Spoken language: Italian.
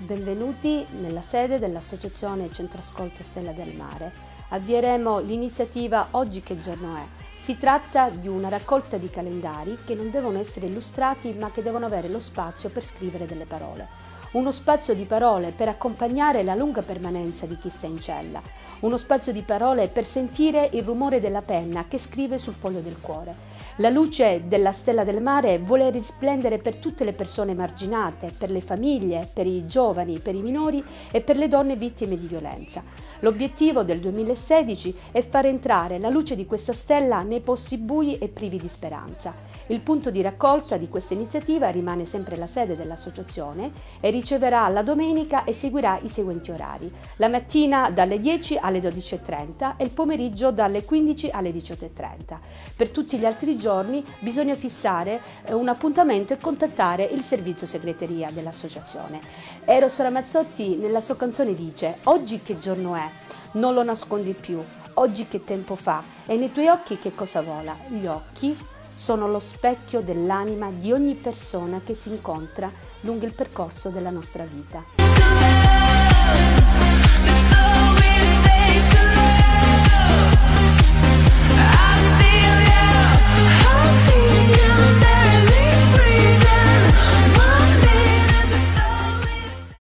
benvenuti nella sede dell'Associazione Centro Ascolto Stella del Mare. Avvieremo l'iniziativa Oggi che giorno è. Si tratta di una raccolta di calendari che non devono essere illustrati ma che devono avere lo spazio per scrivere delle parole. Uno spazio di parole per accompagnare la lunga permanenza di chi sta in cella. Uno spazio di parole per sentire il rumore della penna che scrive sul foglio del cuore. La luce della Stella del Mare vuole risplendere per tutte le persone emarginate, per le famiglie, per i giovani, per i minori e per le donne vittime di violenza. L'obiettivo del 2016 è far entrare la luce di questa stella nei posti bui e privi di speranza. Il punto di raccolta di questa iniziativa rimane sempre la sede dell'associazione e riceverà la domenica e seguirà i seguenti orari: la mattina dalle 10 alle 12:30 e il pomeriggio dalle 15 alle 18:30. Per tutti gli altri giorni bisogna fissare un appuntamento e contattare il servizio segreteria dell'associazione. Eros Ramazzotti nella sua canzone dice: oggi che giorno è? Non lo nascondi più. Oggi che tempo fa? E nei tuoi occhi che cosa vola? Gli occhi sono lo specchio dell'anima di ogni persona che si incontra lungo il percorso della nostra vita.